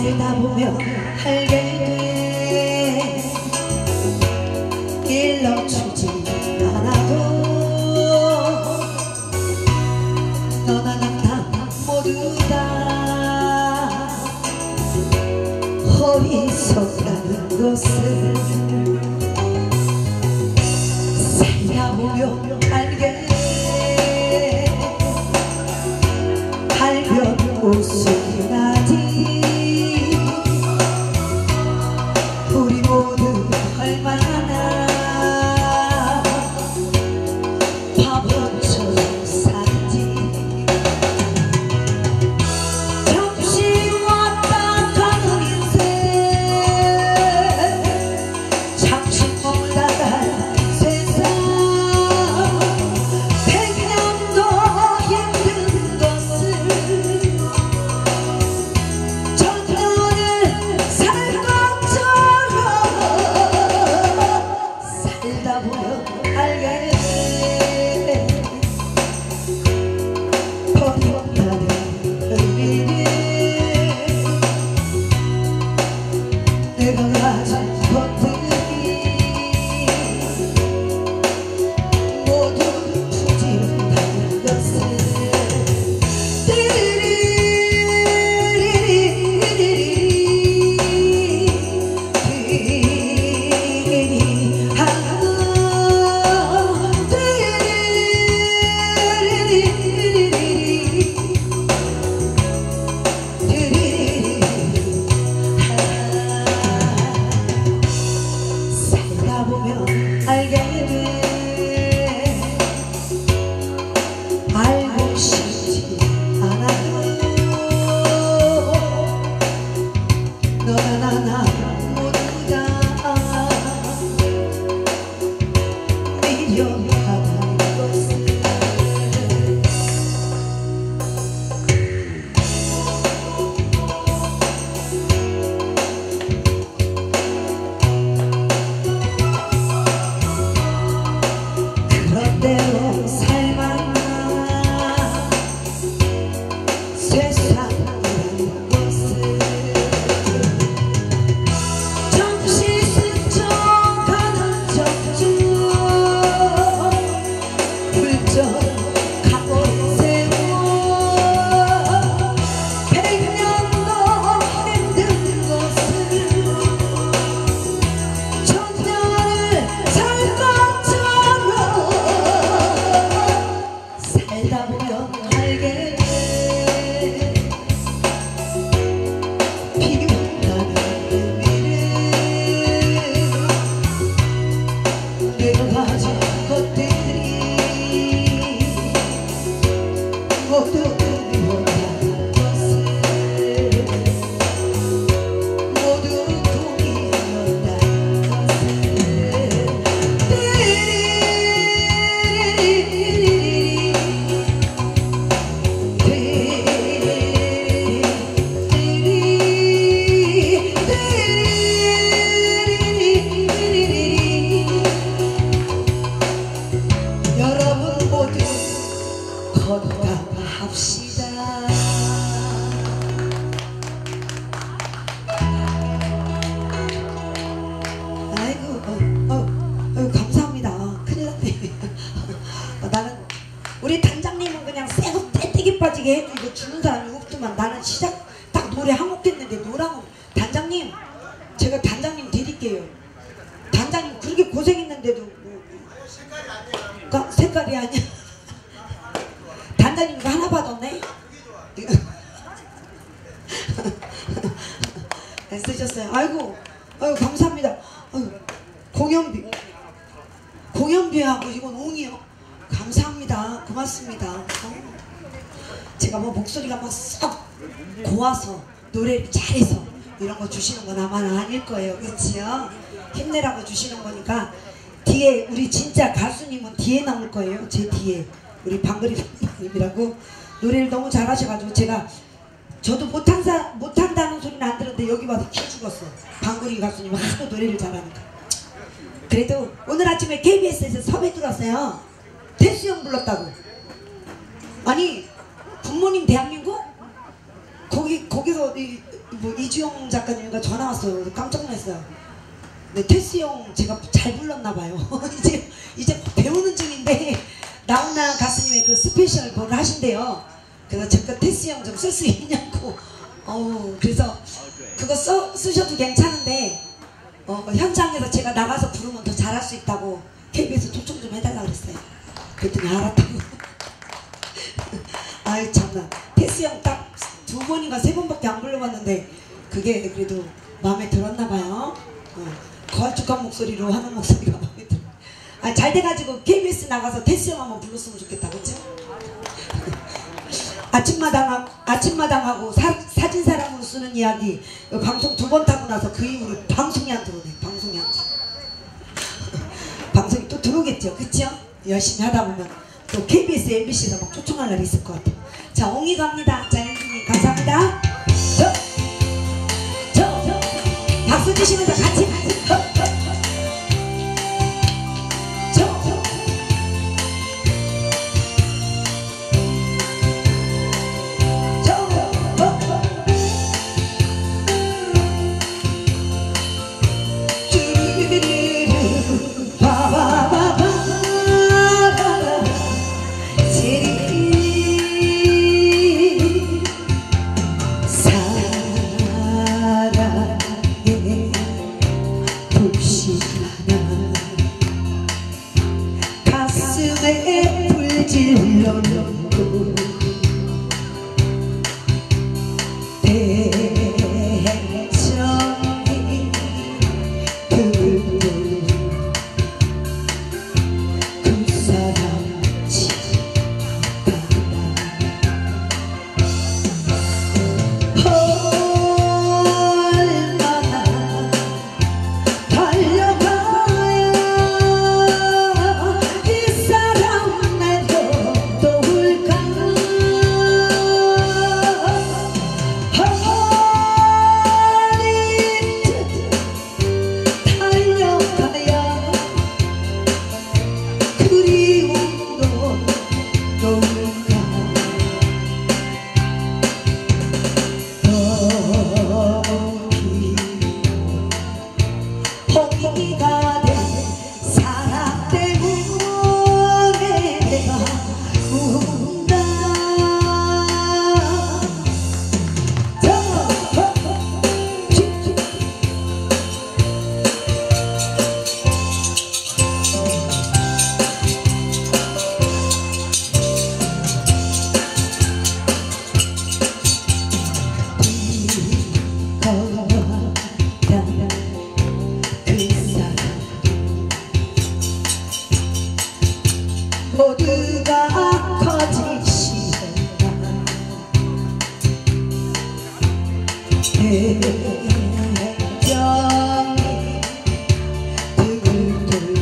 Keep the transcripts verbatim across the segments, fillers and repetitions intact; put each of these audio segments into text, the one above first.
살다 보면 알게 돼 일러주지 않아도 너나 나 모두 다 어리석다는 것을 살다 보면 알게 돼 달변 웃음이 나지 우리 모두 얼마나 바보처럼 살지 잠시 왔다 가는 인생 잠시 머물다가 세상 백년도 힘든 것을 천년을 살 것처럼 살다 보면 알게 돼 버림없다는 의미를 내가 가진 것들이 모두 부질없다는 것을 살다 보면 알게 돼 알고 싶지 않아도 너나 나나 모두 다 미련하다는 것을 그런대로 살만나 세상이라는 것을 잠시 스쳐가는 적중 훌쩍 가버린 세월 백년도 힘든 것을 천년을 살 것처럼 살다 보면 알게 돼 비교한다는 의미를 내가 가진 것들이 모두 의미한다는 것을 모두 동의한다는 것을 여러분 모두 건강합시다. 아이고, 어, 어, 어, 감사합니다. 큰일 났네. 어, 나는 우리 단장님은 그냥 새거 떼떼기 빠지게 해주고 주는 사람이 없지만 나는 시작 딱 노래 한 곡 했는데 노래하고 단장님 제가 단장님 드릴게요. 단장님 그렇게 고생했는데도 뭐, 그, 색깔이 아니야. 단장님 이거 하나 받았네. 쓰셨어요. 아이고, 아이고 감사합니다. 아이고, 공연비, 공연비하고 이건 옹이요. 감사합니다. 고맙습니다. 제가 뭐 목소리가 막 썩 고와서 노래를 잘해서 이런 거 주시는 건 아마 아닐 거예요. 그렇지요? 힘내라고 주시는 거니까 뒤에 우리 진짜 가수님은 뒤에 나올 거예요. 제 뒤에 우리 방글이 님이라고 노래를 너무 잘하셔가지고 제가 저도 못한사, 못한다는 소리는 안 들었는데 여기 와서 키 죽었어. 방글이 가수님 하도 노래를 잘하니까. 그래도 오늘 아침에 케이비에스에서 섭외 들었어요. 태수 형 불렀다고. 아니 굿모닝 대한민국? 거기, 거기서 이, 뭐 이주영 작가님과 전화 왔어요. 깜짝 놀랐어요. 네, 테스 형 제가 잘 불렀나 봐요. 이제 이제 배우는 중인데 나훈아 가수님의 그 스페셜 뭘 하신대요. 그래서 제가 테스 형 좀 쓸 수 있냐고. 어우 그래서 그거 써, 쓰셔도 괜찮은데 어, 현장에서 제가 나가서 부르면 더 잘할 수 있다고 케이비에스 초청 좀 해달라 그랬어요. 그랬더니 알았다고. 아이 참나. 테스 형 딱 두 번인가 세 번밖에 안 불러봤는데 그게 그래도 마음에 들었나봐요. 어, 걸쭉한 목소리로 하는 목소리가 마음에 들어. 아, 잘 돼가지고 케이비에스 나가서 테스 형 한번 불렀으면 좋겠다. 그치? 아침마당, 아침마당하고 사, 사진사랑으로 쓰는 이야기 방송 두 번 타고 나서 그 이후로 방송이 안 들어오네. 방송이 안 들어. 방송이 또 들어오겠죠. 그쵸? 열심히 하다 보면 또 케이비에스, 엠비씨에서 막 초청할 날이 있을 것 같아. 자, 옹이 갑니다. 자, 엠비님 감사합니다. 저, 저, 저, 박수 주시면서 같이 저, 저, 저. 가슴에 불 질러놓고 대정이 그도 그 사람 지나간다. 얼마나 달려가야 이 사람 내려 또 올까. 달려가야 그리움도 또 올까. 포기가 된 사랑 때문에 내가 운다. 모두가 거짓이었나. 대정이 두근두근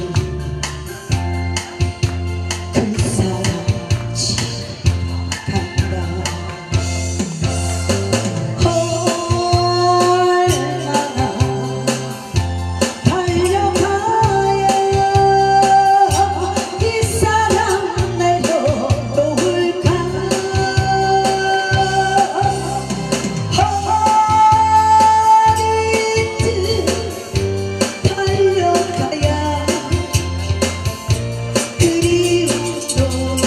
그 사람 지나간다. 얼마나 달려가야 이 사람 내려 또 올까. 어디든 달려가야 그리움도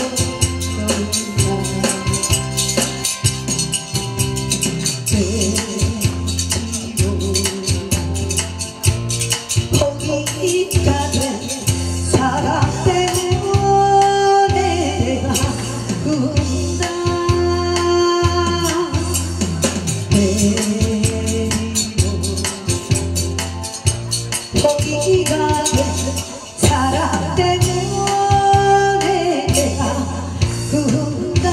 떠올라. 포기가 된 사랑 때문에 내가 운다. 포기가 된 사랑 때문에 내가 운다.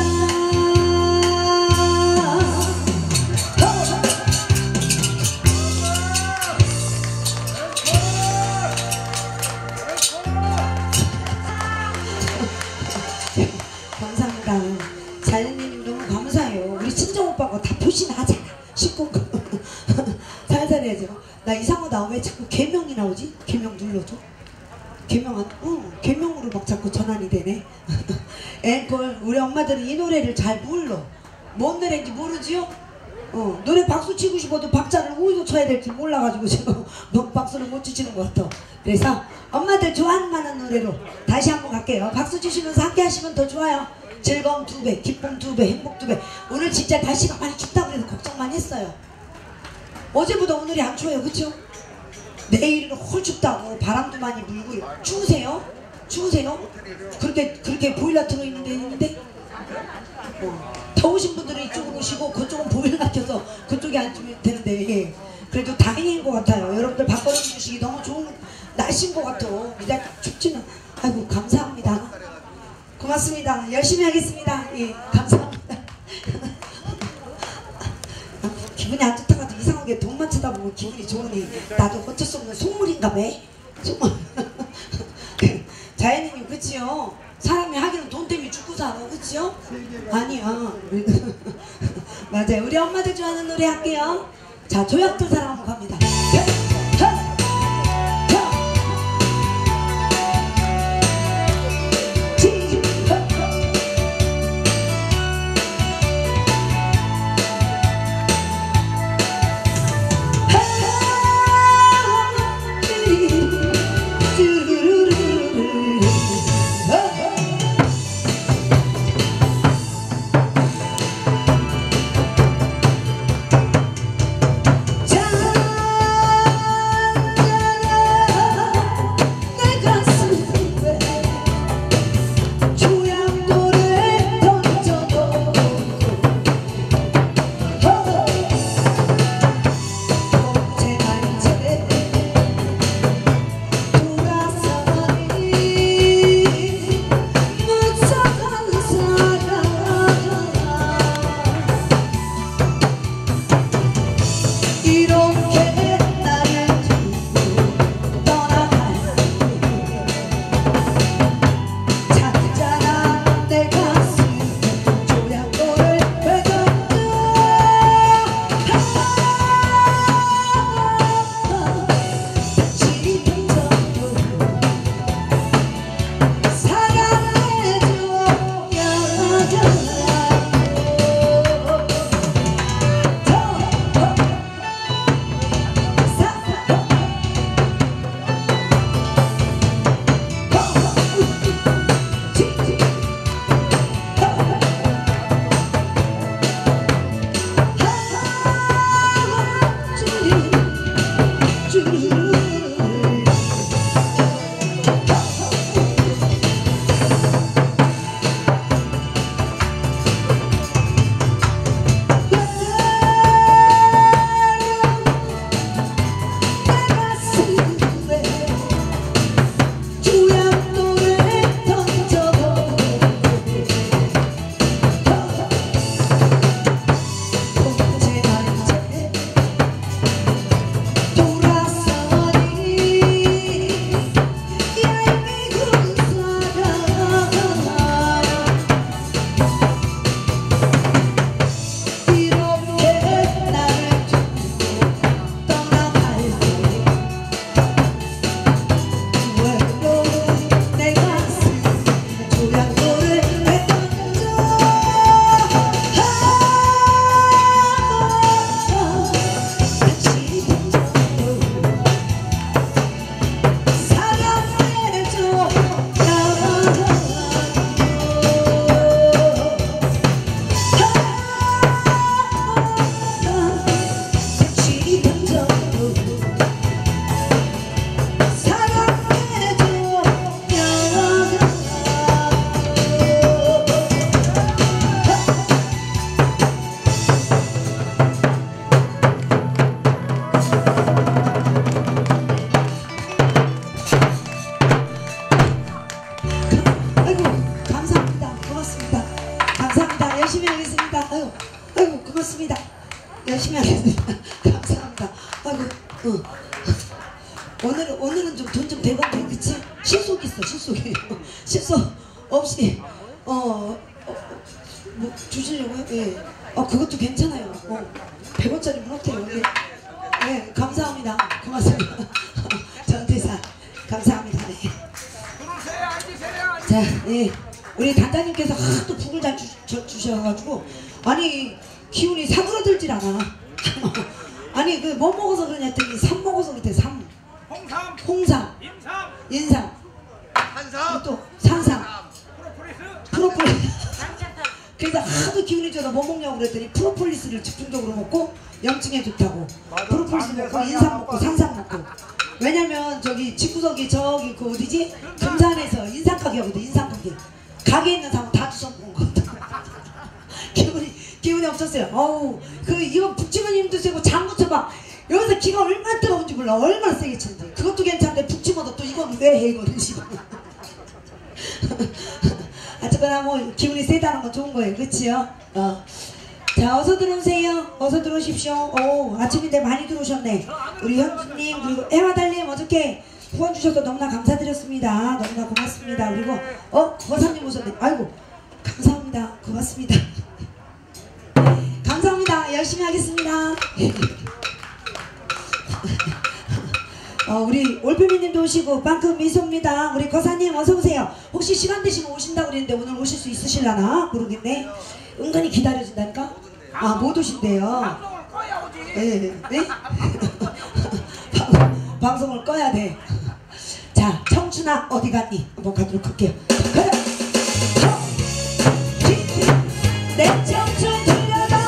감사합니다. 자연님 너무 감사해요. 우리 친정 오빠가 다 표시나하잖아. 식구 살살 해야죠. 나 이상하다. 왜 자꾸 개명이 나오지? 개명 눌러줘. 개명 안, 응, 개명으로 막 자꾸 전환이 되네. 앵콜 우리 엄마들은 이 노래를 잘 몰라. 뭔 노래인지 모르지요? 어, 노래 박수 치고 싶어도 박자를 어디서 쳐야 될지 몰라가지고 지금 뭐 박수를 못 치시는 것 같아. 그래서 엄마들 좋아할 만한 노래로 다시 한번 갈게요. 박수 치시면서 함께 하시면 더 좋아요. 즐거움 두 배, 기쁨 두 배, 행복 두 배. 오늘 진짜 날씨가 많이 춥다고 해서 걱정 많이 했어요. 어제보다 오늘이 안 추워요, 그쵸? 내일은 홀 춥다고 바람도 많이 불고. 추우세요? 추우세요? 그렇게 그렇게 보일러 틀어 있는 데 있는데 어. 더우신 분들은 이쪽으로 오시고 그쪽은 보일러 켜서 그쪽에 앉으면 되는데 예. 그래도 다행인 것 같아요. 여러분들 밥벌이 주시기 너무 좋은 날씨인 것 같아. 이제 춥지는. 아이고 감사합니다. 고맙습니다. 열심히 하겠습니다. 예, 감사합니다. 기분이 안 좋다가도 이상하게 돈만 쳐다보면 기분이 좋으니 나도 어쩔 수 없는 속물인가 봐. 속물. 자연인님 그치요? 사람이 하기는 돈 때문에 죽고 살아, 그치요? 아니야. 맞아요. 우리 엄마들 좋아하는 노래 할게요. 자, 조약돌 사랑 한번 갑니다. 열심히 하겠습니다. 감사합니다. 아이고, 어. 오늘은, 오늘은 좀 돈 좀 대박이네, 그치? 실속 있어, 실속이. 실속 없이, 어, 어, 뭐, 주시려고요? 예. 어, 그것도 괜찮아요. 어, 백 원짜리 무너뜨려. 예. 네, 감사합니다. 고맙습니다. 전태사, 감사합니다. 네. 자, 예. 우리 단장님께서 하도 북을 잘 주, 주, 주셔가지고, 아니, 기운이 사그러들질 않아. 아니 그 뭐 먹어서 그러냐 했더니 삼 먹어서 그때 삼. 홍삼, 홍삼, 인삼, 인삼, 한삼, 또 산삼, 프로폴리스, 프로폴리스. 그래서 하도 기운이 좋아서 뭐 먹냐고 그랬더니 프로폴리스를 집중적으로 먹고 염증에 좋다고. 프로폴리스 먹고 인삼 먹고 산삼 먹고. 왜냐면 저기 집구석이 저기 그 어디지? 금산에서 인삼 가게 하거든. 인삼 가게. 가게에 있는 사람 다 주워 먹은 거거든. 기운이 기운이 없었어요. 어우 그 이거 북치마님도 세고 장구쳐 봐. 여기서 기가 얼마나 뜨거운지 몰라. 얼마나 세게 치는지. 그것도 괜찮은데 북치마도 또 이건 왜 해 이거는 씨발. 어쨌거나 뭐 기운이 세다는 건 좋은 거예요. 그치요? 어. 자 어서 들어오세요. 어서 들어오십시오. 오 아침인데 많이 들어오셨네. 우리 현주님 그리고 애화달님 어저께 후원 주셔서 너무나 감사드렸습니다. 너무나 고맙습니다. 그리고 어 거사님 오셨네. 아이고 감사합니다. 고맙습니다. 감사합니다. 열심히 하겠습니다. 어, 우리 올빼미님도 오시고 빵큼 미소입니다. 우리 거사님 어서오세요. 혹시 시간 되시면 오신다고 그랬는데 오늘 오실 수 있으실라나 모르겠네. 은근히 기다려진다니까. 아 못 오신대요. 방송을 꺼야 오지. 네, 네? 방, 방송을 꺼야 돼. 자 청춘아 어디 갔니? 한번 가도록 할게요. 가자. 내 청춘 들려다.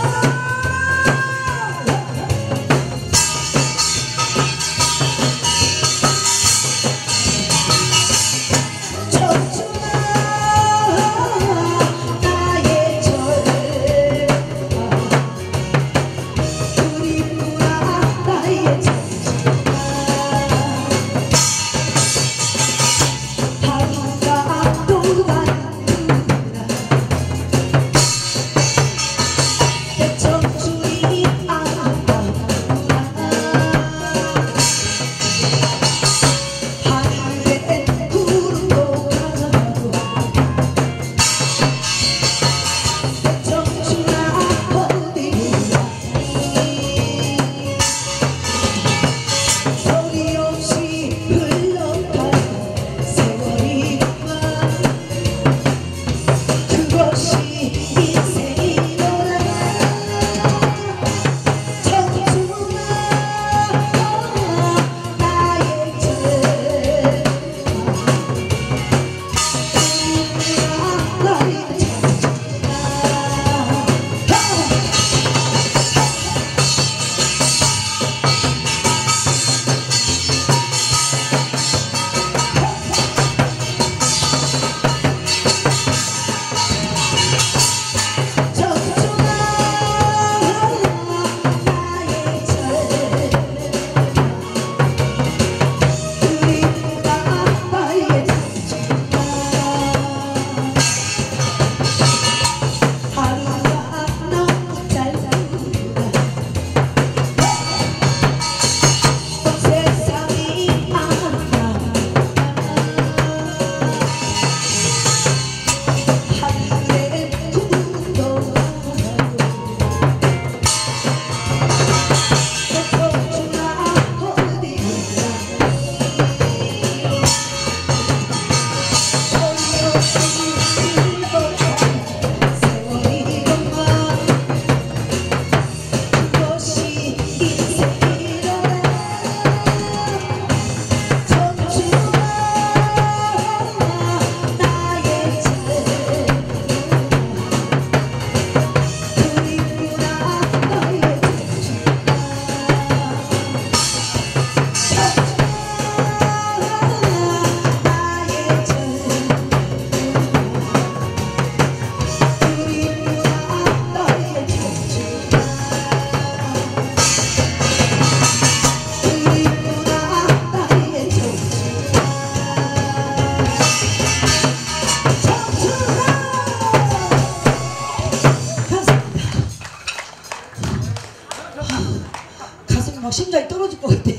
막 심장이 떨어질 것 같아.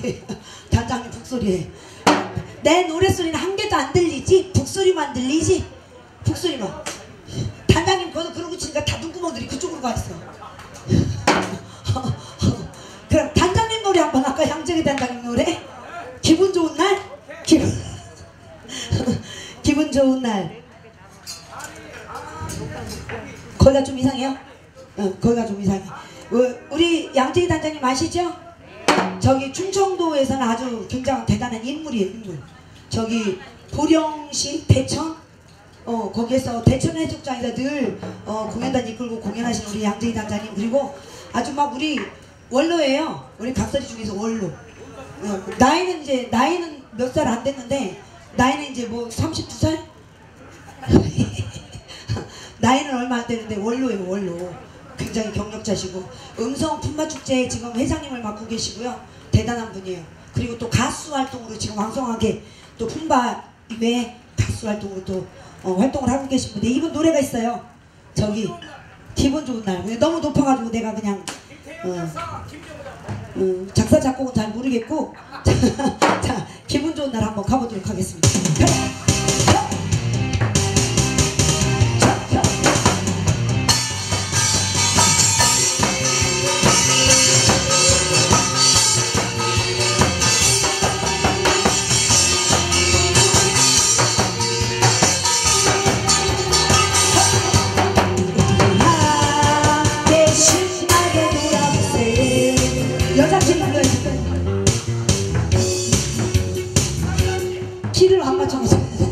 단장님 북소리에. 내 노래소리는 한 개도 안 들리지? 북소리만 들리지? 북소리만. 단장님 거기서 그러고 치니까 다 눈구멍들이 그쪽으로 가 있어. 그럼 단장님 노래 한번 할까? 양정희 단장님 노래? 기분 좋은 날? 기분, 기분 좋은 날. 거기가 좀 이상해요? 어, 거기가 좀 이상해. 어, 우리 양재희 단장님 아시죠? 저기 충청도에서는 아주 굉장히 대단한 인물이에요, 인물. 저기 보령시 대천, 어 거기에서 대천 해수욕장에서 늘 어, 공연단 이끌고 공연하신 우리 양재희 단장님, 그리고 아주 막 우리 원로예요. 우리 각설이 중에서 원로. 어, 나이는 이제 나이는 몇 살 안 됐는데 나이는 이제 뭐 삼십두 살? 나이는 얼마 안 되는데 원로예요, 원로. 굉장히 경력자시고 음성 품맛축제 지금 회장님을 맡고 계시고요. 대단한 분이에요. 그리고 또 가수 활동으로 지금 왕성하게 또 품바 외에 가수 활동으로 또 어, 활동을 하고 계신 분인데 이분 노래가 있어요. 저기 기분 좋은 날. 너무 높아가지고 내가 그냥 어, 음, 작사 작곡은 잘 모르겠고 자, 기분 좋은 날 한번 가보도록 하겠습니다. 여자친구 불러야지. 키를 안 맞춰가지고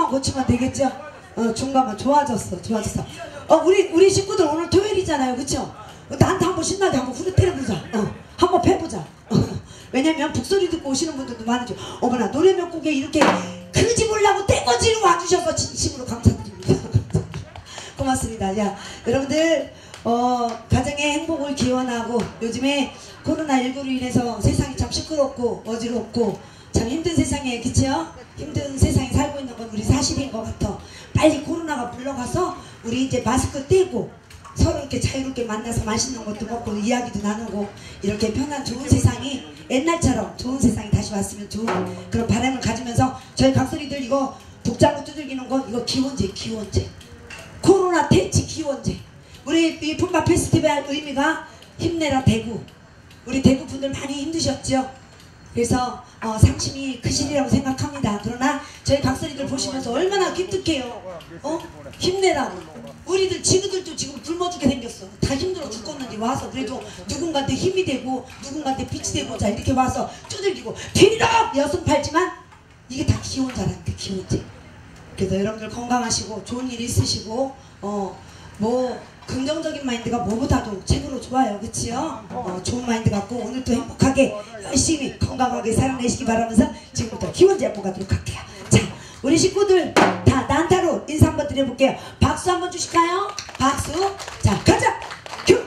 중간만 고치면 되겠죠? 어, 중간만 좋아졌어, 좋아졌어. 어, 우리 우리 식구들 오늘 토요일이잖아요, 그렇죠? 나한테 한번 신나게 한번 후려 때려보자. 어, 한번 패보자. 어, 왜냐면 북소리 듣고 오시는 분들도 많으죠. 어머나 노래 몇 곡에 이렇게 그지 몰라고 떼거지로 와주셔서 진심으로 감사드립니다. 고맙습니다. 야, 여러분들 어, 가정의 행복을 기원하고 요즘에 코로나십구로 인해서 세상이 참 시끄럽고 어지럽고 참 힘든 세상에, 그치요? 힘든 세상에 살고 있는 건 우리 사실인 것 같아. 빨리 코로나가 물러가서 우리 이제 마스크 떼고 서로 이렇게 자유롭게 만나서 맛있는 것도 먹고 이야기도 나누고 이렇게 편한 좋은 세상이 옛날처럼 좋은 세상이 다시 왔으면 좋은 그런 바람을 가지면서 저희 각설이들 이거 북장구 두들기는 거 이거 기원제, 기원제. 코로나 퇴치 기원제. 우리 이 품바 페스티벌 의미가 힘내라 대구. 우리 대구 분들 많이 힘드셨죠? 그래서 어, 상심이 크시리라고 생각합니다. 그러나 저희 각설이들 보시면서 얼마나 기특해요. 어? 힘내라고. 우리들 지그들도 지금 굶어 죽게 생겼어. 다 힘들어 죽겠는데 와서 그래도 누군가한테 힘이 되고 누군가한테 빛이 되고자 이렇게 와서 두들기고 비록 여승 팔지만 이게 다 기원자라는데, 기원제. 그래서 여러분들 건강하시고 좋은 일 있으시고 어 뭐 긍정적인 마인드가 뭐보다도 최고로 좋아요, 그치요? 어, 좋은 마인드 갖고 오늘도 행복하게 열심히 건강하게 살아내시기 바라면서 지금부터 기원제 한번 가도록 할게요. 자, 우리 식구들 다 난타로 인사 한번 드려볼게요. 박수 한번 주실까요? 박수. 자, 가자. 큐.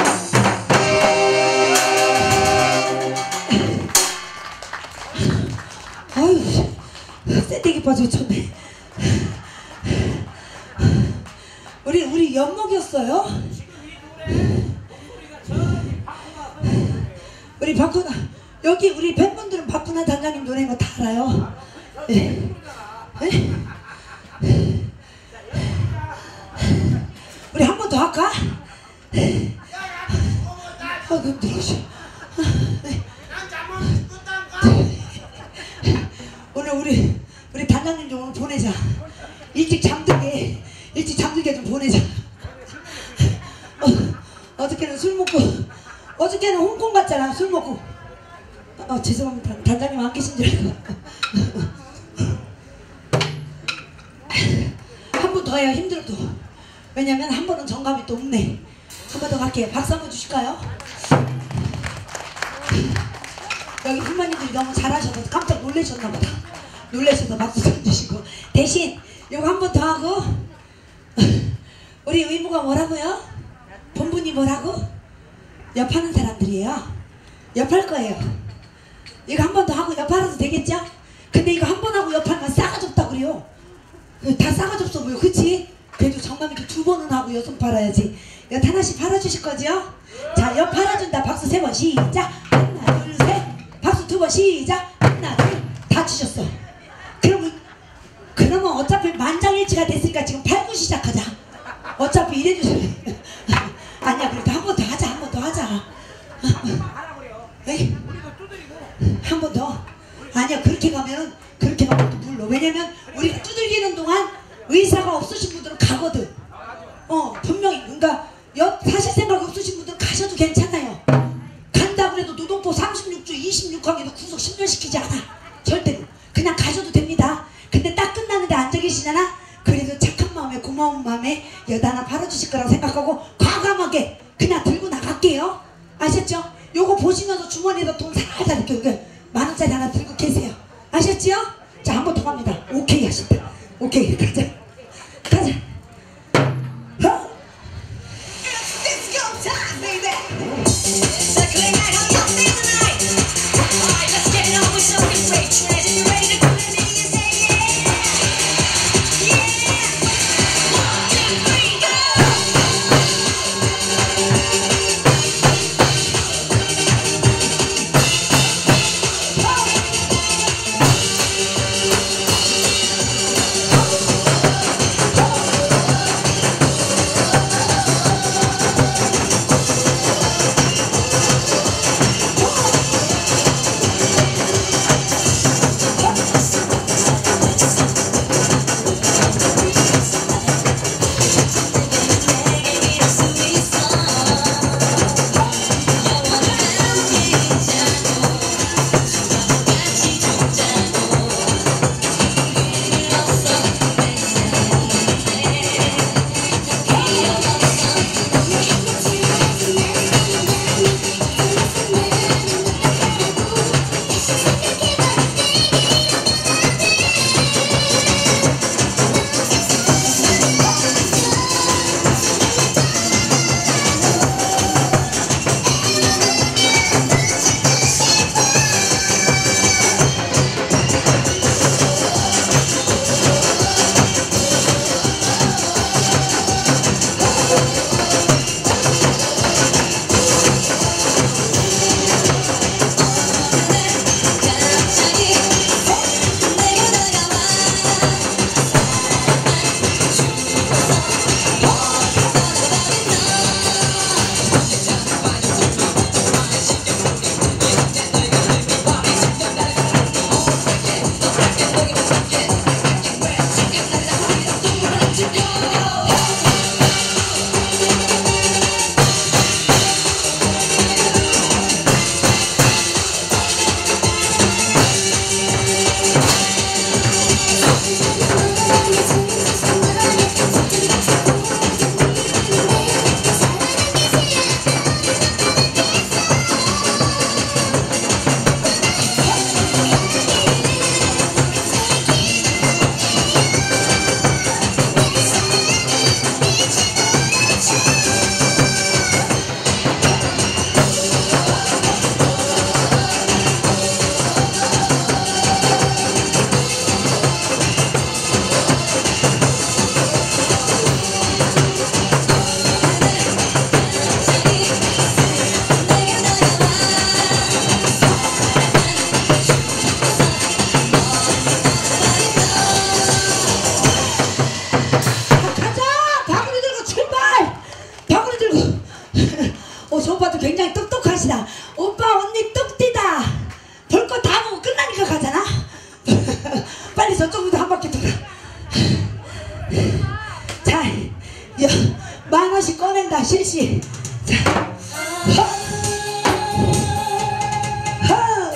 아유, 쎄되게 빠져 쳤네. 우리 우리 엿먹였어요? 우리 박훈아, 여기 우리 팬분들은 박훈아 단장님 노래 뭐 다 알아요. 네. 네? 우리 한 번 더 할까? 아, 힘들어. 오늘 우리 우리 단장님 좀 오늘 보내자. 일찍 잠들게 일찍 잠들게 좀 보내자. 어, 어저께는 술 먹고 어저께는 홍콩 갔잖아. 술 먹고. 어, 죄송합니다. 단장님 안 계신 줄 알고. 한 번 더 해요. 힘들어도. 왜냐면 한 번은 정감이 또 없네. 한 번 더 갈게요. 박수 한번 주실까요? 여기 부모님들이 너무 잘하셔서 깜짝 놀라셨나 보다. 놀라셔서 박수 좀 주시고. 대신 이거 한 번 더 하고 우리 의무가 뭐라고요? 본분이 뭐라고? 옆하는 사람들이에요. 옆할 거예요. 이거 한 번 더 하고 옆하라도 되겠죠? 근데 이거 한 번 하고 옆하면 싸가지 없다 그래요. 다 싸가지 없어 보여, 그치? 그래도 정말 이렇게 두 번은 하고 여섯 팔아야지. 이거 하나씩 팔아주실 거죠? 자, 옆 팔아준다. 박수 세 번 시작. 하나 둘 셋. 박수 두 번 시작. 하나 둘. 다 치셨어. 그러면 그러면 어차피 만장일치가 됐으니까 지금 팔고 시작하자. 어차피 이래주세요. 아니야, 그래도 한 번 더 하자. 한 번 더 하자. 에이, 한 번 더. 아니야, 그렇게 가면 그렇게 가면 또 물러. 왜냐면 우리가 두들기는 동안 의사가 없으신 분들은 가거든. 어, 분명히. 그러니까 여, 사실 생각 없으신 분들은 가셔도 괜찮아요. 간다 그래도 노동법 삼십육 조 이십육 항에도 구속 십 년 시키지 않아. 절대로. 그냥 가셔도 됩니다. 근데 딱 끝나는데 앉아 계시잖아. 그래도 착한 마음에 고마운 마음에 여다 하나 팔아주실 거라고 생각하고 과감하게 그냥 들고 나갈게요. 아셨죠? 요거 보시면서 주머니에다 돈 살살 이렇게 만원짜리 하나 들고 계세요. 아셨죠? 자, 한 번 더 갑니다. 오케이 하신다. 오케이, 가자. 가자. 어? 자, 여, 만 원씩 꺼낸다 실시. 자, 허, 허.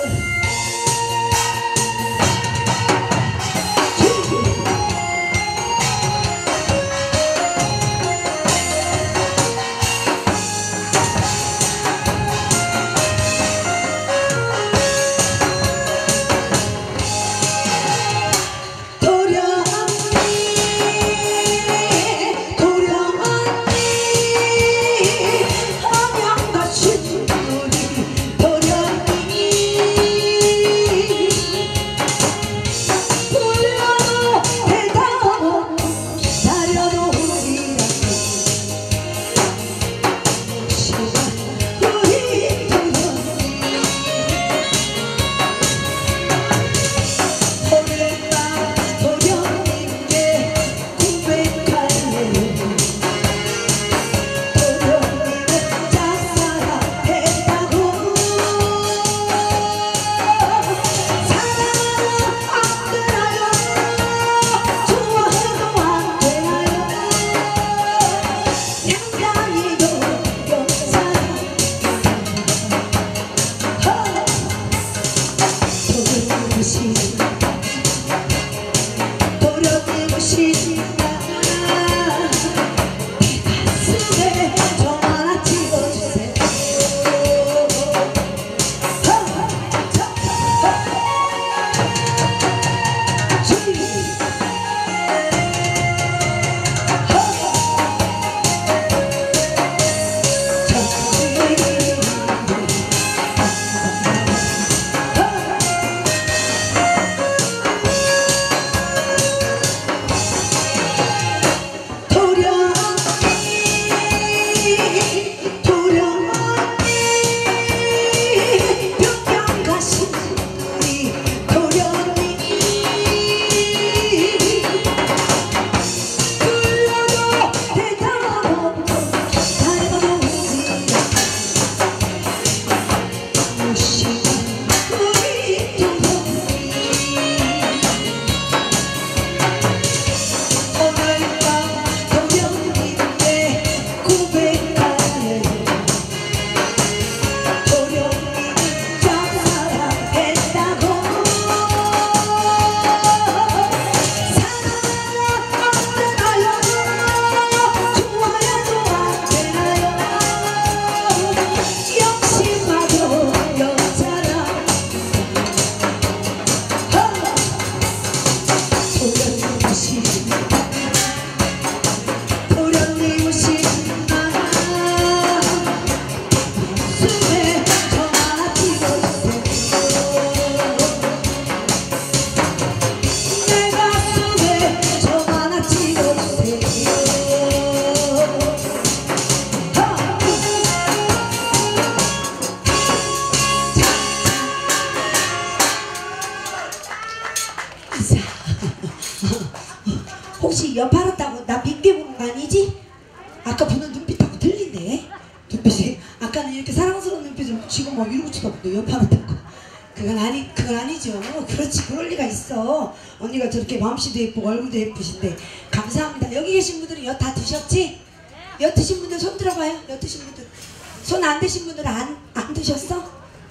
혹시 여팔았다고 나 밉게 보는 거 아니지? 아까 보는 눈빛하고 틀린데? 눈빛이 아까는 이렇게 사랑스러운 눈빛을 지금 막 이러고 쳐다보고 여팔았다고. 그건 아니 그건 아니죠. 그렇지, 그럴 리가 있어. 언니가 저렇게 마음씨도 예쁘고 얼굴도 예쁘신데. 감사합니다. 여기 계신 분들은 엿 다 드셨지? 엿 드신 분들 손 들어봐요. 엿 드신 분들. 손 안 드신 분들은 안, 안 드셨어?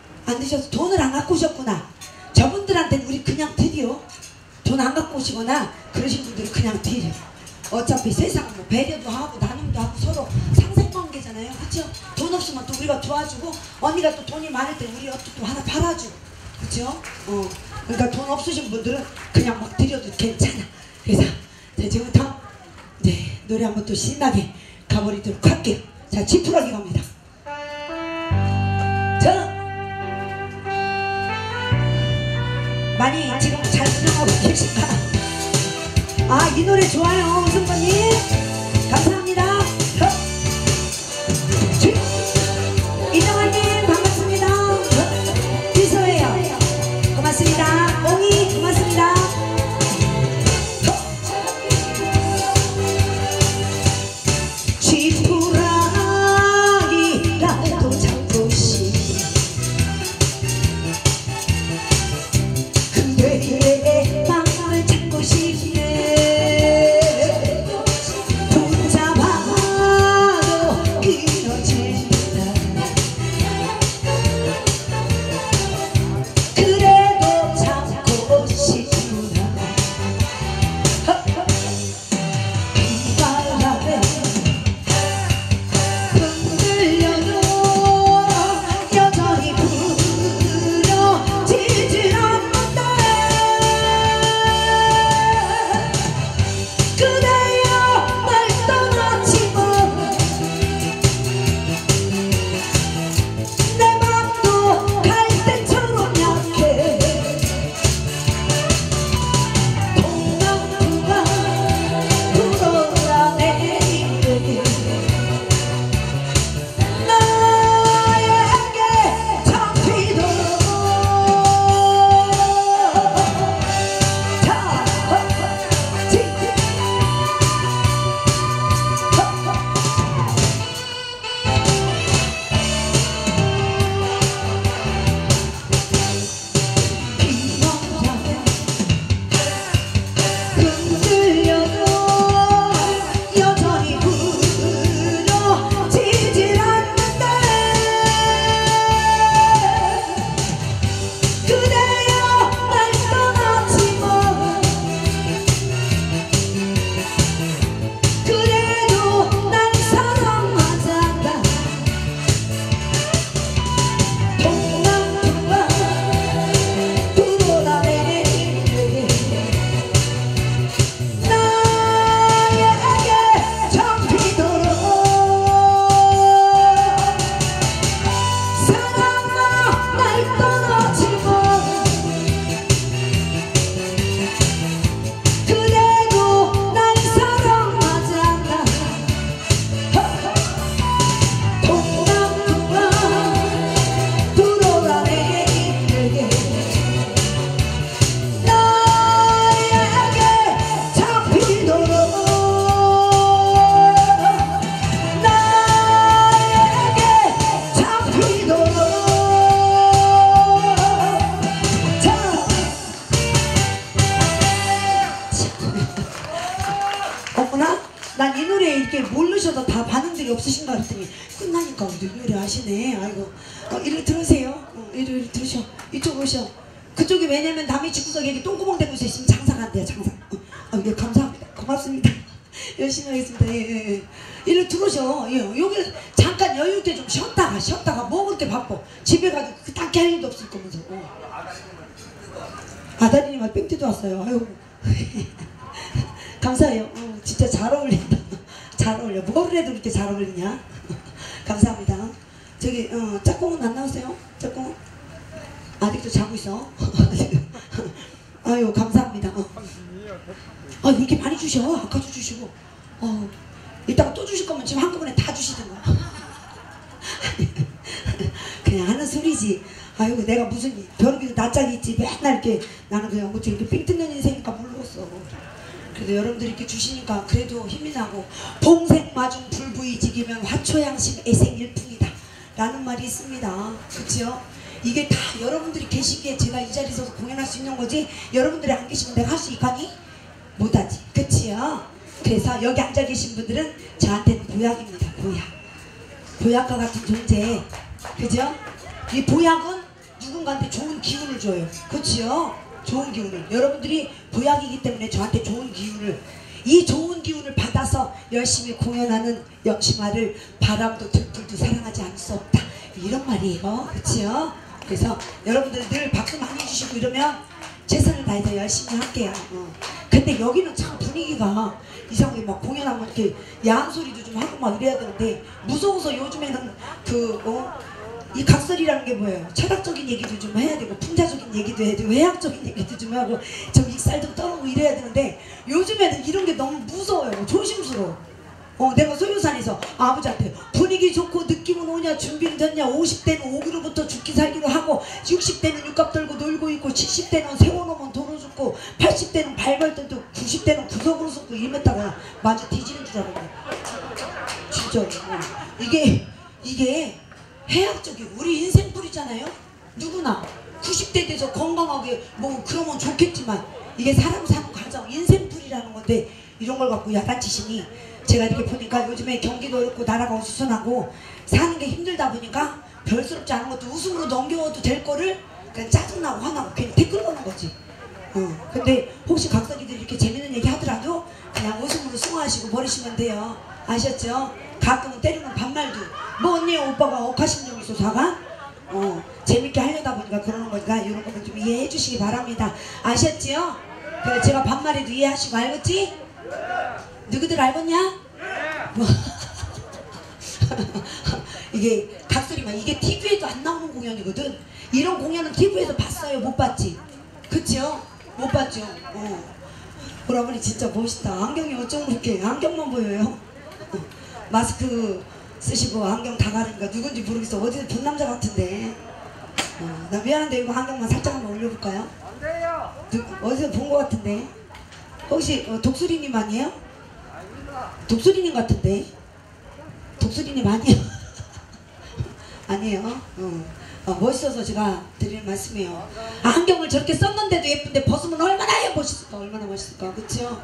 안 드셔서 돈을 안 갖고 오셨구나. 저분들한테는 우리 그냥 드려. 돈 안 갖고 오시거나 그러신 분들은 그냥 드려. 어차피 세상은 뭐 배려도 하고 나눔도 하고 서로 상생관계잖아요. 그쵸? 돈 없으면 또 우리가 도와주고, 언니가 또 돈이 많을 때 우리 또, 또 하나 팔아주고. 그쵸? 어. 그러니까 돈 없으신 분들은 그냥 막 드려도 괜찮아. 그래서 자, 지금부터 네, 노래 한번 또 신나게 가버리도록 할게요. 자, 지푸라기 갑니다. 저 많이 지금 잘 들어가고 계신가? 아, 이 노래 좋아요, 승관님. 감사합니다. 이정환님 반갑습니다. 비서예요. 고맙습니다. 옹이 고맙습니다. 지푸라기라도 잡고 싶어. 그대의 마음을 찾고 싶네. 어머나 난 이 노래 이렇게 모르셔도 다 반응들이 없으신가 그랬더니 끝나니까 우리 노래 아시네. 아이고 어, 이리 들으세요. 어, 이리, 이리 들으셔. 이쪽 오셔. 그쪽이 왜냐면 남의 집구석에 여기 똥구멍 대고 있으면 장사가 안 돼요. 장사. 어, 아, 예, 감사합니다. 고맙습니다. 열심히 하겠습니다. 예, 예, 예. 이리 들어오셔. 예, 여기 잠깐 여유 있게 좀 쉬었다가 쉬었다가 먹을 때 바빠. 집에 가도 그 딱히 할 일도 없을 거면서. 어. 아다리님한테 뺑트도 왔어요. 아유. 감사해요. 어, 진짜 잘 어울린다. 잘 어울려. 뭐를 해도 이렇게 잘 어울리냐? 감사합니다. 저기 어, 짝꿍은 안 나오세요? 짝꿍? 아직도 자고 있어. 아유 감사합니다. 어. 아 이렇게 많이 주셔. 아까도 주시고. 어, 이따가 또 주실 거면 지금 한꺼번에 다 주시든가. 그냥 하는 소리지. 아이고 내가 무슨 벼룩이도 낯짝이 있지. 맨날 이렇게 나는 그냥 어째 이렇게 삥 뜯는 인생이니까 모르겠어. 그래도 여러분들이 이렇게 주시니까 그래도 힘이 나고 봉생마중 불부이직이면 화초양심 애생일풍이다 라는 말이 있습니다. 그치요? 이게 다 여러분들이 계시기에 제가 이 자리에 서서 공연할 수 있는 거지 여러분들이 안 계시면 내가 할 수 있겠니? 못하지. 그치요? 그래서 여기 앉아 계신 분들은 저한테는 보약입니다. 보약. 보약과 같은 존재. 그죠? 이 보약은 누군가한테 좋은 기운을 줘요. 그치요? 좋은 기운을. 여러분들이 보약이기 때문에 저한테 좋은 기운을, 이 좋은 기운을 받아서 열심히 공연하는 영심아를 바람도 들불도 사랑하지 않을 수 없다. 이런 말이에요. 그치요? 그래서 여러분들 늘 박수 많이 주시고 이러면 최선을 다해서 열심히 할게요. 어. 근데 여기는 참 분위기가 이상하게 막 공연하면 이렇게 야한 소리도 좀 하고 막 이래야 되는데 무서워서 요즘에는 그 어? 이 각설이라는 게 뭐예요? 철학적인 얘기도 좀 해야 되고 풍자적인 얘기도 해야 되고 회학적인 얘기도 좀 하고 좀 익살 좀 떠오고 이래야 되는데 요즘에는 이런 게 너무 무서워요. 조심스러워. 어, 내가 소유산에서 아버지한테 분위기 좋고 느낌은 오냐 준비는 됐냐 오십 대는 오기로부터 죽기 살기로 하고 육십 대는 육갑 들고 놀고 있고 칠십 대는 세워놓으면 도로 죽고 팔십 대는 발발 때도 구십 대는 구석으로 쏟고 이랬다가 마주 뒤지는 줄 알았네. 진짜로. 어. 이게 이게 해학적이고 우리 인생풀이잖아요. 누구나 구십 대 돼서 건강하게 뭐 그러면 좋겠지만 이게 사람 사는 과정 인생풀이라는 건데 이런 걸 갖고 야단치시니 제가 이렇게 보니까 요즘에 경기도 어렵고 나라가 어수선하고 사는 게 힘들다 보니까 별스럽지 않은 것도 웃음으로 넘겨도 될 거를 그냥 짜증나고 화나고 괜히 댓글 거는 거지. 어. 근데 혹시 각설이들이 이렇게 재밌는 얘기 하더라도 그냥 웃음으로 승화하시고 버리시면 돼요. 아셨죠? 가끔은 때리는 반말도 뭐 언니 오빠가 억하신 적 있어 사가? 어 재밌게 하려다 보니까 그러는 거니까 이런 거는 좀 이해해 주시기 바랍니다. 아셨지요? 그래 제가 반말해도 이해하시고 알겠지? 누구들 알겠냐? 뭐 이게 각설이만 이게 티비에도 안 나오는 공연이거든. 이런 공연은 티비에서 봤어요? 못 봤지? 그쵸? 못 봤죠? 어. 오라버니 진짜 멋있다. 안경이 어쩜 그렇게 안경만 보여요? 어. 마스크 쓰시고 안경 다 가리니까 누군지 모르겠어. 어디서 본 남자 같은데. 어, 나 미안한데 이거 안경만 살짝 한번 올려볼까요? 안 돼요. 누, 어디서 본 것 같은데. 혹시 어, 독수리님 아니에요? 독수리님 같은데. 독수리님 아니에요? 아니에요. 어. 어, 멋있어서 제가 드리는 말씀이에요. 아, 안경을 저렇게 썼는데도 예쁜데 벗으면 얼마나 멋있을까. 얼마나 멋있을까. 그쵸?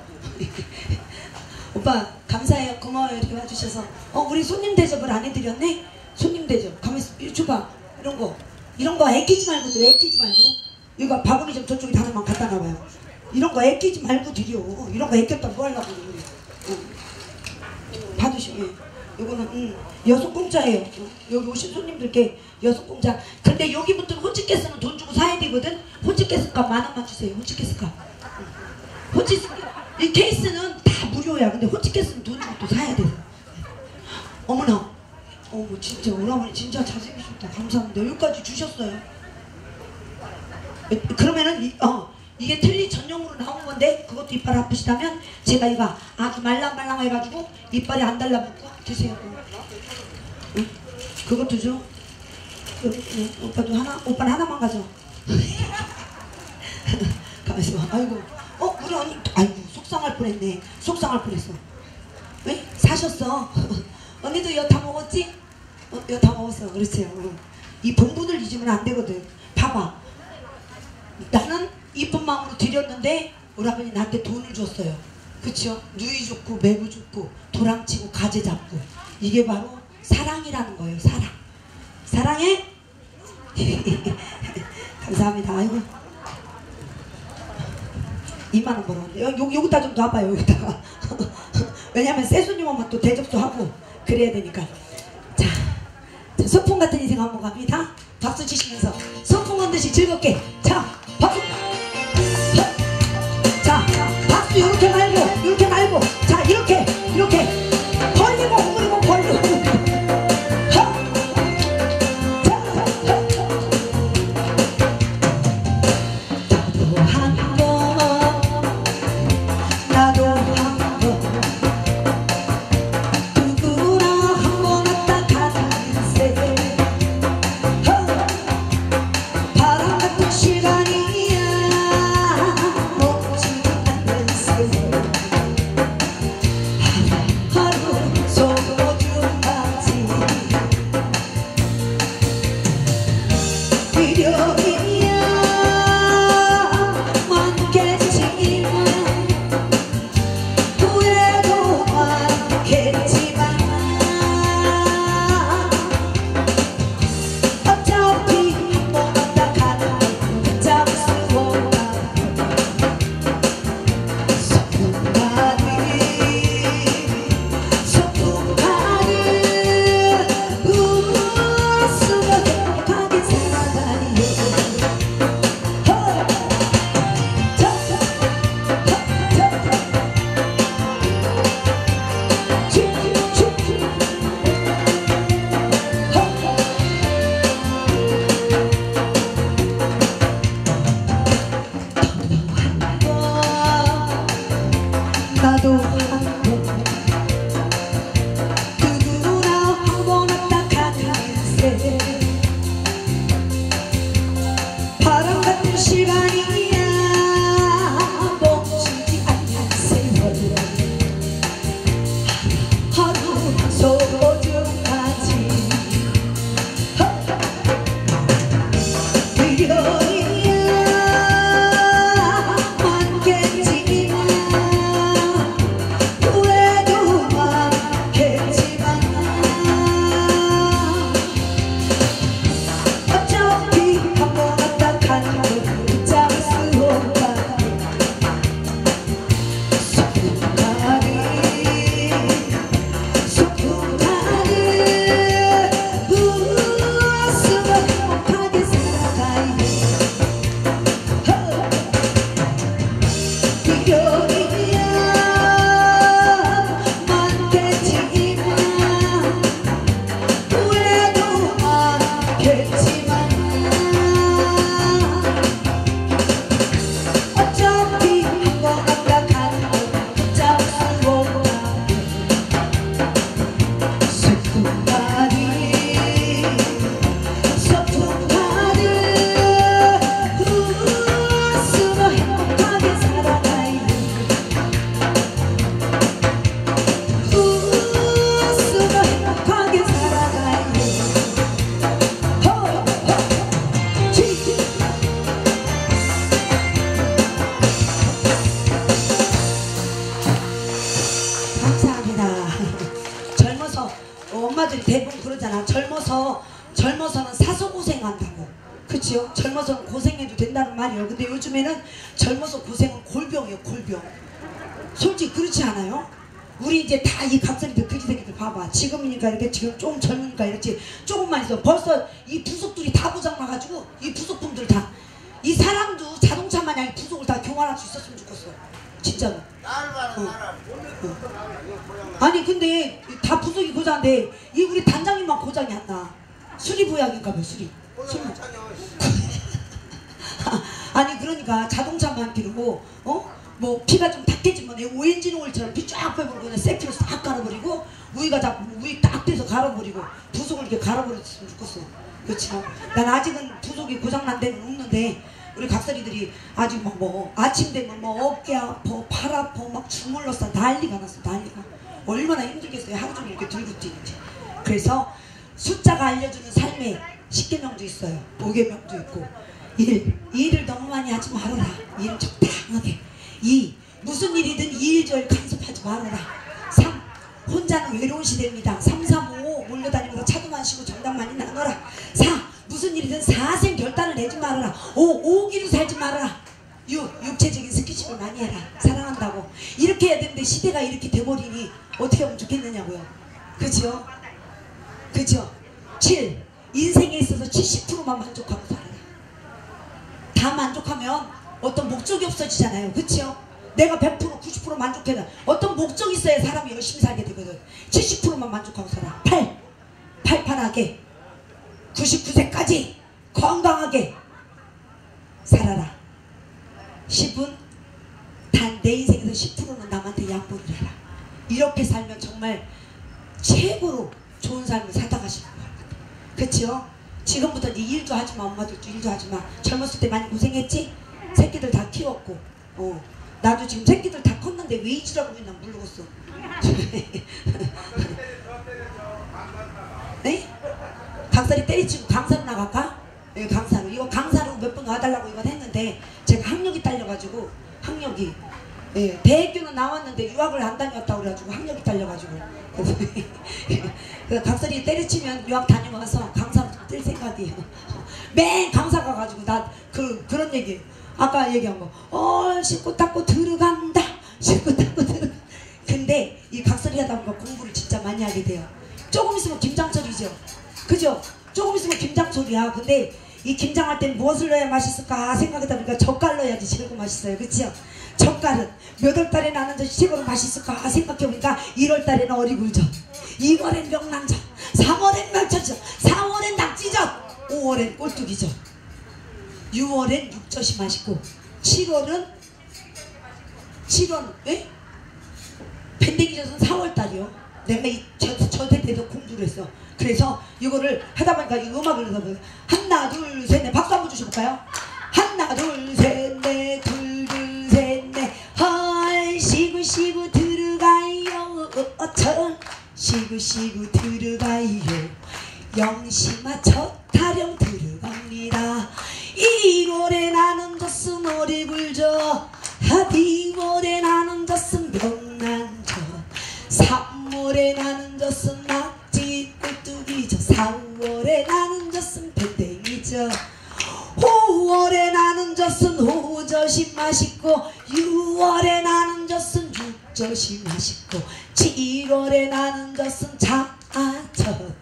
오빠 감사해요. 고마워요. 이렇게 와주셔서. 어 우리 손님 대접을 안 해드렸네? 손님 대접 가만있어. 이리 줘봐. 이런 거 이런 거 애끼지 말고 드려. 애끼지 말고. 이거 바구니 좀 저쪽에 하나만 갖다 놔봐요. 이런 거 애끼지 말고 드려. 이런 거 애꼈다 뭐 하려고. 어. 받으시오. 예. 요거는 음, 여섯 공짜예요. 어. 여기 오신 손님들께 여섯 공짜. 근데 여기부터 호치케스는 돈 주고 사야 되거든. 호치케스값 만 원만 주세요. 호치케스값. 호치케스 이 케이스는 다 무료야. 근데 호치케스는 돈 주고 또 사야 돼. 어머나. 어머 진짜 오라버니 진짜 잘생기셨다. 감사합니다. 여기까지 주셨어요. 그러면은 이, 어, 이게 틀리 전용으로 나온 건데 그것도 이빨 아프시다면 제가 이거 아주 말랑말랑 해가지고 이빨이 안 달라붙고 드세요. 응? 그것도 줘. 그, 응, 오빠도 하나? 오빠는 하나만 가져. 가만있어 봐. 아이고. 어 우리 언니 아이고 속상할 뻔했네. 속상할 뻔했어. 왜? 사셨어. 언니도 이거 다 먹었지? 어, 이거 다 먹었어. 그렇지. 어. 이 본분을 잊으면 안 되거든. 봐봐. 나는 이쁜 마음으로 드렸는데 우리 아버님 나한테 돈을 줬어요. 그쵸? 누이 좋고 매부 좋고 도랑치고 가재 잡고 이게 바로 사랑이라는 거예요. 사랑. 사랑해. 감사합니다. 아이고 이만 원 벌었는데 요, 여기다 좀 놔봐요. 여기다가 왜냐면 새 손님 오면 또 대접도 하고 그래야 되니까. 자, 자 소풍 같은 인생 한번 갑니다. 박수 치시면서 소풍 한 듯이 즐겁게. 자 박수. 자 박수 이렇게 말고 이렇게 말고 자 이렇게 이렇게 벌리고 오므리고 벌리고. 엄마들이 대부분 그러잖아. 젊어서 젊어서는 사서 고생한다고. 그치요? 젊어서는 고생해도 된다는 말이에요. 근데 요즘에는 젊어서 고생은 골병이에요. 골병. 솔직히 그렇지 않아요? 우리 이제 다 이 각설이들 그지새끼들 봐봐. 지금이니까 이렇게 지금 좀 젊으니까 이렇지 조금만 있어 벌써 이 부속들이 다 고장나가지고 이 부속품들 다 이 사람도 자동차 마냥 이 부속을 다 교환할 수 있었으면 좋겠어. 진짜로. 어. 어. 아니 근데 다 부속이 고장인데 이 우리 단장님만 고장이 안 나. 수리보약인가 봐. 수리. 수리. 아니 그러니까 자동차만 기르고 어? 뭐 피가 좀 탁해지면 오엔진 오일처럼 피 쫙 빼버리고 그냥 세피로 싹 갈아버리고 우유가 다 우유 딱 돼서 갈아버리고 부속을 이렇게 갈아버렸으면 좋겠어. 그렇죠? 난 아직은 부속이 고장난 데는 없는데 우리 각설이들이 아직 막 뭐 아침 되면 뭐 어깨 아파 팔 아파 막 주물렀어. 난리가 났어. 난리가. 얼마나 힘들겠어요. 하루 종일 이렇게 들고 뛰는지. 그래서 숫자가 알려주는 삶에 십계명도 있어요. 오계명도 있고 일. 일을 너무 많이 하지 말아라. 일을 적당하게. 이. 무슨 일이든 이일절 간섭하지 말아라. 삼. 혼자는 외로운 시대입니다. 삼, 삼, 오 몰려다니면서 차도 마시고 정당 많이 나눠라. 사. 무슨 일이든 사생 결단을 내지 말아라. 오. 오기로 살지 말아라. 육. 육체적인 스킨십을 많이 해라. 사랑한다고. 이렇게 해야 되는데 시대가 이렇게 돼버리니 어떻게 하면 좋겠느냐고요. 그죠? 그죠? 칠. 인생에 있어서 칠십 퍼센트만 만족하고 살아라. 다 만족하면 어떤 목적이 없어지잖아요. 그쵸? 내가 백 퍼센트 구십 퍼센트 만족해라. 어떤 목적이 있어야 사람이 열심히 살게 되거든. 칠십 퍼센트만 만족하고 살아. 팔. 팔팔하게 구십구 세까지 건강하게 살아라. 십은 단 내 인생에서 십 퍼센트는 남한테 양보를 해라. 이렇게 살면 정말 최고로 좋은 삶을 살다 가시는 것 같아요. 그치요? 지금부터 네 일도 하지마. 엄마들도 일도 하지마. 젊었을 때 많이 고생했지? 새끼들 다 키웠고 어. 나도 지금 새끼들 다 컸는데 왜 이지라고 맨날 모르겠어. 네? 강사리 때리치고 강사로 나갈까? 네, 강사로. 이거 강사로 몇 번 와달라고 이건 했는데 제가 학력이 딸려가지고 학력이 예, 대학교는 나왔는데 유학을 안 다녔다고 그래가지고 학력이 딸려가지고 그래서 강사리 때려치면 유학 다녀와서 강사로 좀 뜰 생각이에요. 맨 강사 가가지고 나 그 그런 얘기 아까 얘기한 거 어 씻고 닦고 들어간다 씻고 닦고 들어간다. 근데 이 강사리 하다 보니까 공부를 진짜 많이 하게 돼요. 조금 있으면 김장철이죠. 그죠? 조금 있으면 김장철이야. 근데 이 김장할 땐 무엇을 넣어야 맛있을까 생각하다 보니까 젓갈 넣어야지 최고 맛있어요. 그치요? 젓갈은 몇 월 달에 나는 젓이 최고로 맛있을까 생각해보니까 일월 달에는 어리굴젓, 이월엔 명란젓, 삼월엔 멸치젓, 사월엔 낙지젓, 오월엔 꼴뚜기젓, 유월엔 육젓이 맛있고 칠월은 칠월 에? 밴댕이젓은 사월 달이요. 내가 이 저, 저대 때도 공부를 했어. 그래서 이거를 하다 보니까 이 음악을 넣어보세요. 하나 둘 셋 넷 박수 한번 주셔볼까요? 하나 둘 셋 넷 둘 둘 셋 넷 헐 시구 시구 들어가요 어천 시구 시구 들어가요 영심아 첫 타령 들어갑니다. 이월에 나는 졌음 어리굴젓 이월에 나는 졌음 명란젓 삼월에 나는 졌음 낙지 꼴뚜기젓 사월에 나는 졌음 밴댕이젓 오월에 나는 젓은 호젓이 맛있고 유월에 나는 젓은 육젓이 맛있고 칠월에 나는 젓은 자젓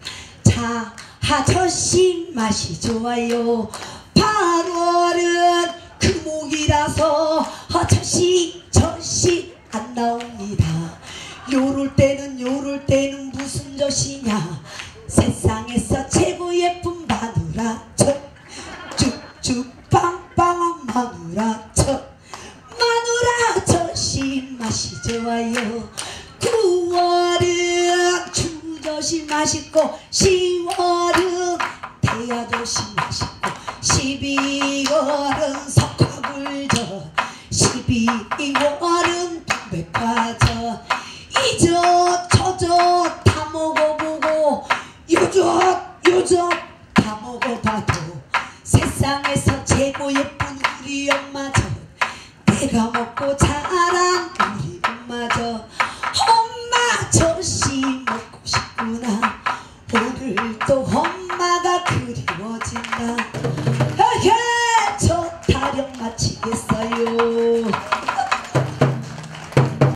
자젓이 맛이 좋아요. 팔월은 금옥이라서 젓이 젓이 안 나옵니다. 요럴 때는 요럴 때는 무슨 젓이냐 세상에서 최고 예쁜 마누라젓 쭉쭉 빵빵한 마누라젓 마누라젓이 맛이 좋아요. 구월은 추젓이 맛있고 시월은 대야젓이 맛있고 십이월은 석화굴젓 십이월은 동백화젓 이젓 저젓 다 먹어보고 요젓 요젓 다 먹어봐도 세상에서 최고 예쁜 우리 엄마젓 내가 먹고 자란 우리 엄마젓